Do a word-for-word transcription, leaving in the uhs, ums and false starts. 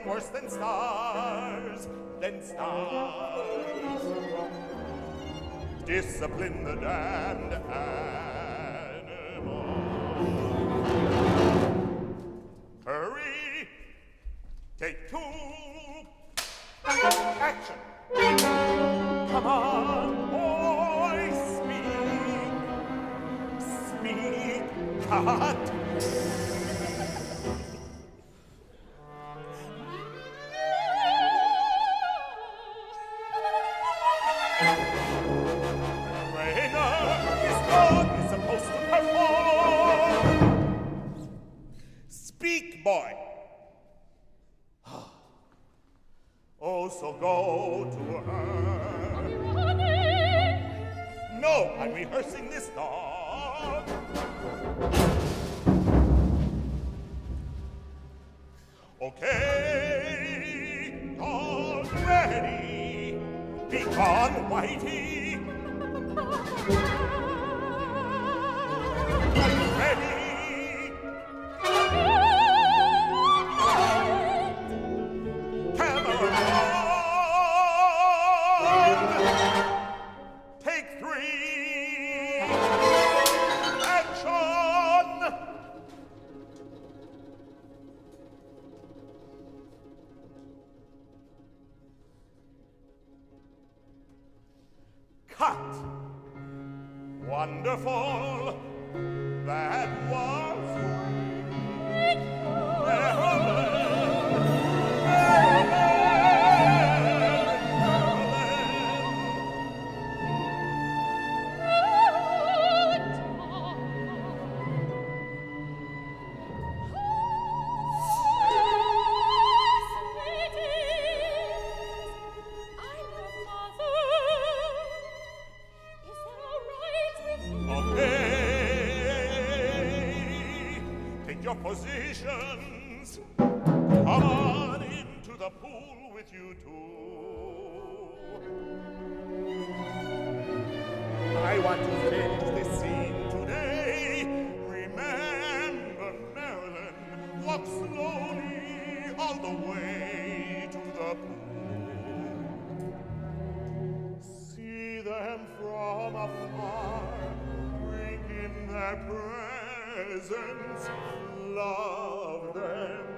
and worse than stars, than stars. Discipline the damned animal. Hurry! Take two! Action! Come on, boy, speak! Speak! Cut! Boy. Oh, so go to her. Are you running? No, I'm rehearsing this dog. Okay, all ready. Be gone, Whitey. Are you ready? Take three. Action. Cut. Wonderful. That was positions. Come on into the pool with you two. I want to finish this scene today. Remember, Marilyn, walk slowly all the way to the pool. See them from afar, drink in their presence. Love them